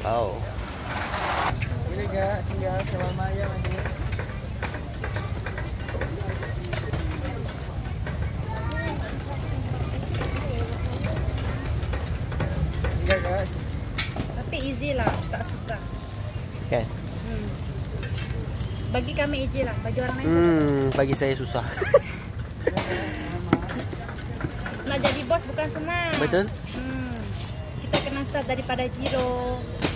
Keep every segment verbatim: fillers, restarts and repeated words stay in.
Oh. Boleh gak singgah shawarma ayam aja? Singgah gak? Tapi easy lah, tak susah. Kan? Hmm. Bagi kami easy lah, bagi orang lain Hmm, bagi saya susah. nak jadi bos bukan senang. Betul? Hmm. Kita kena start daripada zero.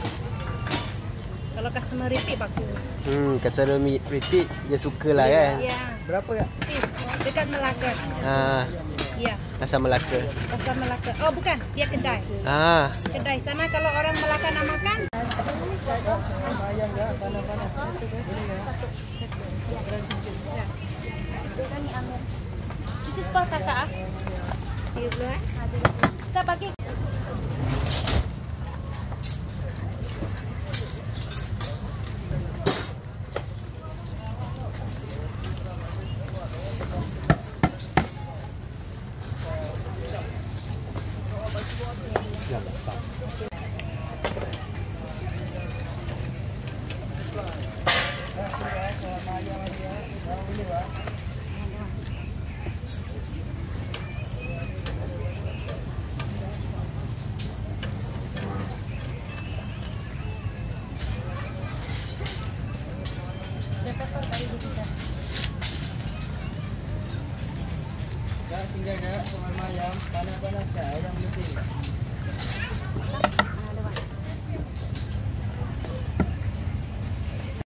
Kalau customer repeat bagus. Hmm, kata mi repeat dia suka lah kan. Ya. Berapa ya? Dekat Melaka. Ah, Ya. asal Melaka. Pasar Melaka. Oh bukan, dia kedai. Ah, Kedai sana kalau orang Melaka namakan. Shawarma ayam gak? Panas-panas. Boleh gak? Kami ambil. Isi skor kakak ah. tiga puluh eh. Kita bagi. Gak singgah gak shawarma ayam? Panas-panas gak? Ayam penting.